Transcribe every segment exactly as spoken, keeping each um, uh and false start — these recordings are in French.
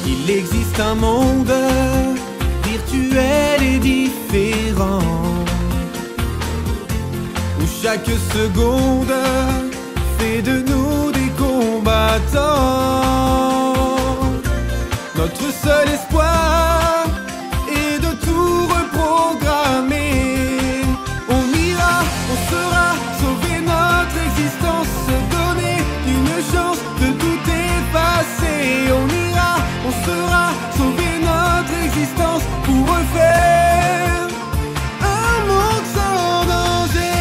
Il existe un monde virtuel et différent, où chaque seconde fait de nous des combattants. Notre seul espoir est de tout reprogrammer. On ira, on sera, sauver notre existence, se donner une chance de tout effacer. On ira, on sera, sauver notre existence pour refaire un monde sans danger.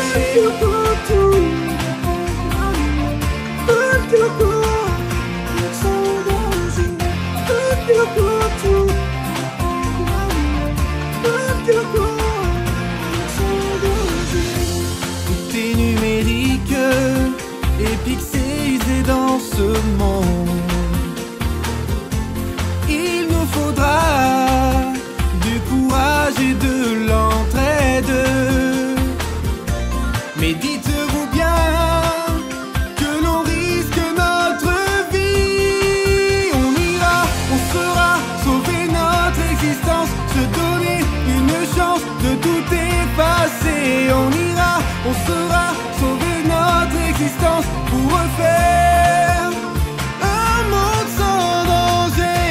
Tout est numérique et pixelisé dans ce monde. Il nous faudra du courage et de l'entraide. Mais dites-vous bien que l'on risque notre vie. On ira, on sera, sauver notre existence, se donner une chance de tout effacer. On ira, on sera, sauver notre existence pour refaire un monde sans danger.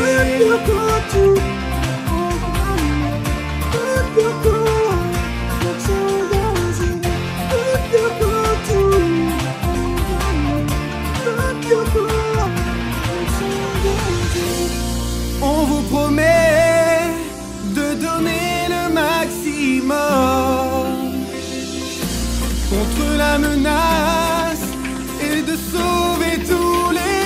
On vous promet de donner le maximum contre la menace et de sauver tous les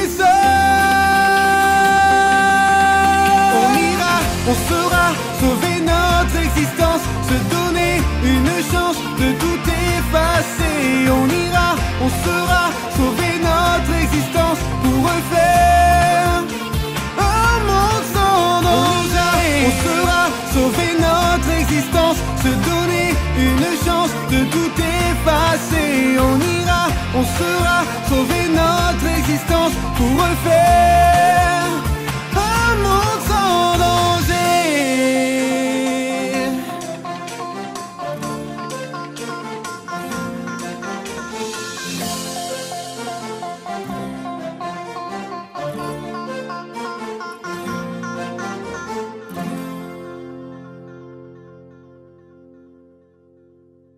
hommes. On ira, on sera, sauver notre existence, se donner une chance de tout effacer. On ira, on sera, sauver notre existence pour refaire un monde sans danger. On sera, sauver notre existence, se donner une chance de tout effacer. On ira, on sera, sauver notre existence pour refaire